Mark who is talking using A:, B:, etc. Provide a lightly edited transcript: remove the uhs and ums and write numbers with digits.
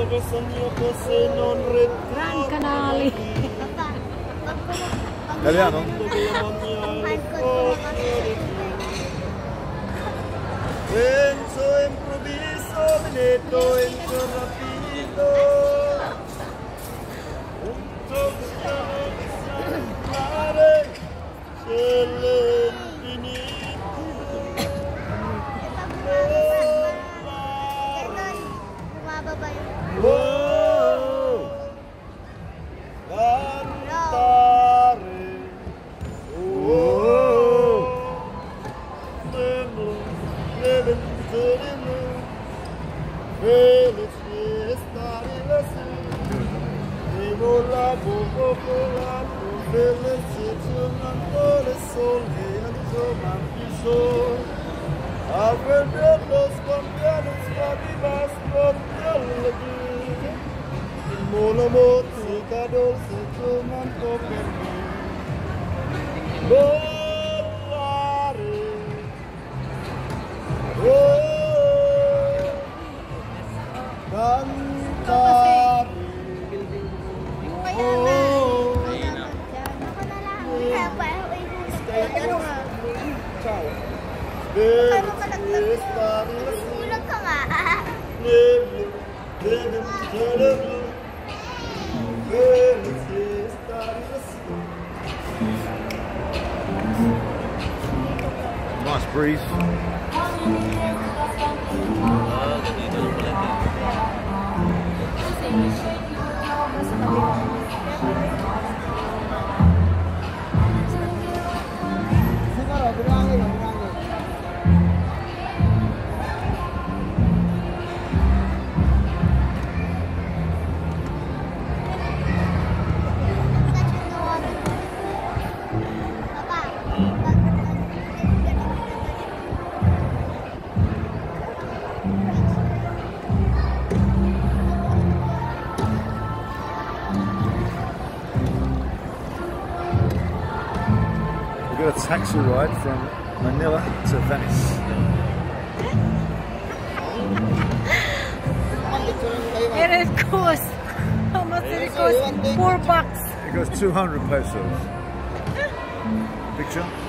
A: Gran Canali.
B: Italiano?
C: Penso improvviso, veneto, entro rapido. Tutto mare, cielo infinito. Oh, cantare. Oh, felice stare lassù, devo la popolato, felice tornando le sole, insomma più sole, a vederlo scambiare, spaviva, scambiare il mono mozzica dolce, tornando per me. Volare, cantare,
B: Nice breeze. We got a taxi ride from Manila to Venice.
A: It costs. How much did it cost? $4.
B: It goes 200 pesos. Picture?